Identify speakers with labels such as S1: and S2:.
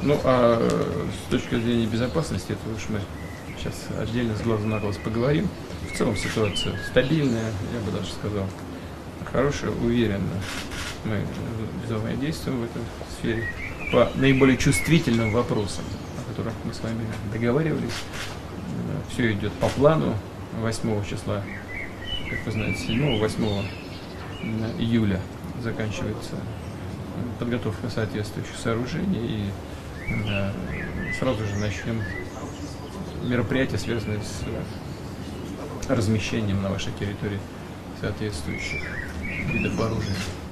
S1: Ну, а с точки зрения безопасности, это уж мы сейчас отдельно с глазу на глаз поговорим. В целом ситуация стабильная, я бы даже сказал, хорошая, уверенно. Мы взаимодействуем в этой сфере по наиболее чувствительным вопросам, о которых мы с вами договаривались. Все идет по плану. 8 числа, как вы знаете, 7-8 июля заканчивается подготовка соответствующих сооружений, и сразу же начнем мероприятия, связанные с размещением на вашей территории соответствующих видов вооружений.